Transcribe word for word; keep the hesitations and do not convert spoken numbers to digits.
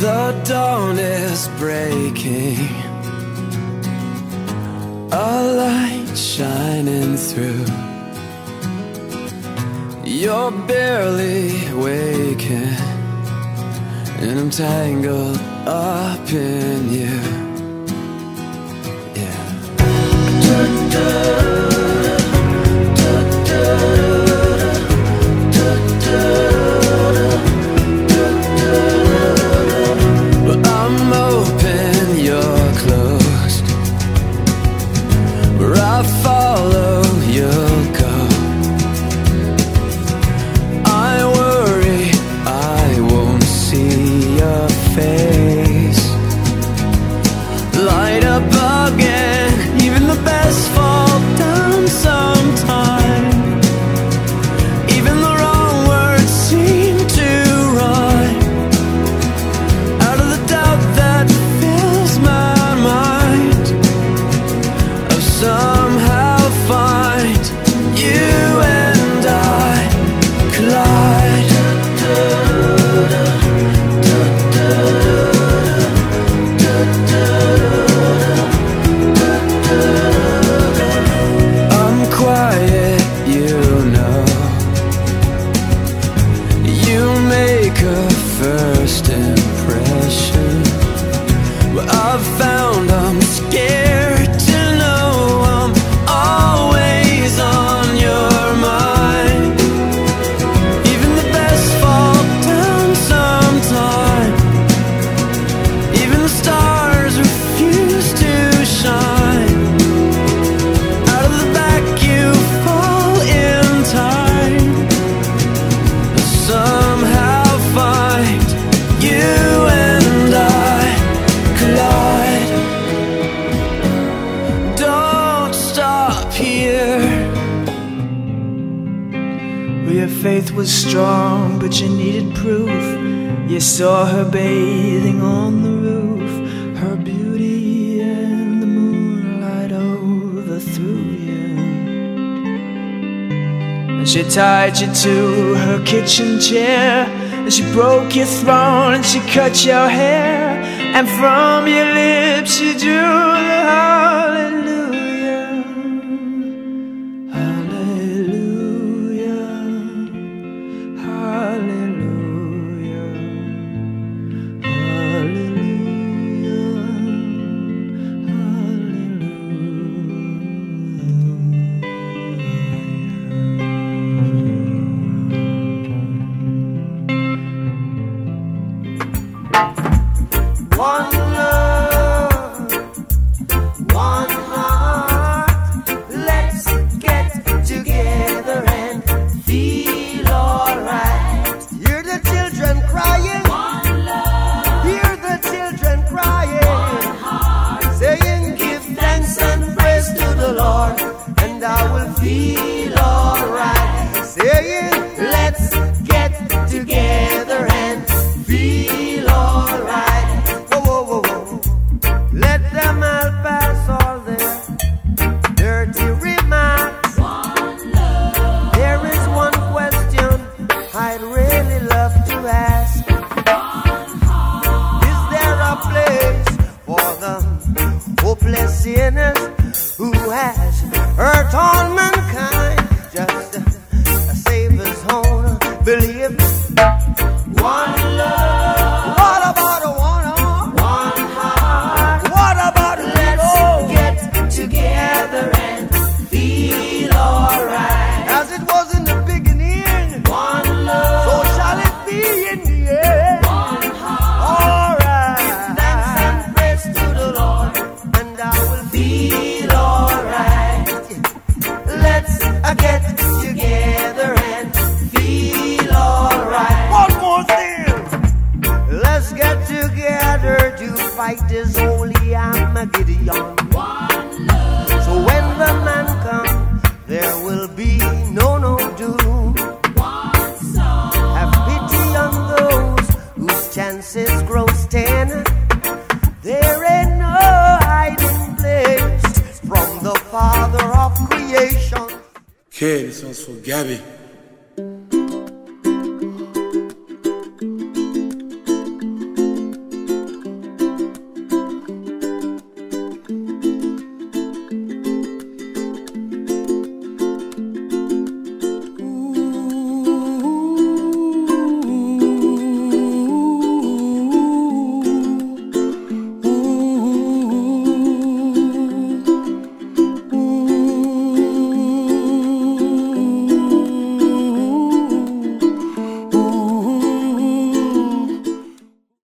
The dawn is breaking, a light shining through. You're barely waking, and I'm tangled up in you. Yeah. But I'm open, you're closed. Where I follow, you'll go. I worry I won't see your face. Light up again, even the best fall down sometime. Even the wrong words seem to rhyme. Out of the doubt that fills my mind, I'll somehow find you and I collide. I'm quiet, you know. You make a first impression, but I've found I'm scared to know I'm always on your mind. Even the best fall down sometime. Even the stars refuse to shine. Out of the back you fall in time. I'll somehow find you and I collide. Don't stop here. Well, your faith was strong, but you needed proof. You saw her bathing on the roof, her beauty and the moonlight overthrew you. And she tied you to her kitchen chair, and she broke your throne, and she cut your hair, and from your lips she drew the hallelujah, hallelujah, hallelujah, hallelujah, hallelujah. One love, one heart. Let's get together and feel alright. Hear the children crying. One love. Hear the children crying. One heart. Saying, give thanks and praise to the Lord, and I will feel alright. Saying, let's get together and feel alright. Whoa, whoa, whoa, whoa. Let them all pass all their dirty remarks. One love. There is one question I'd really love to ask. One heart. Is there a place for the hopeless sinners who has hurt all mankind? Just a, a Savior's own belief. One love. What about a one heart? One heart. What about a let's get together and feel alright? As it was in the beginning. One love. So shall it be in the end. One heart. Alright. Thanks and praise to the Lord, and I will feel alright. Let's uh, get together and feel alright. One more thing. Let's get together to fight this holy Armageddon. One love. So when the man comes, there will be no no doom. One song. Have pity on those whose chances grow ten. There ain't no hiding place from the Father of creation. Okay, this one's for Gabby.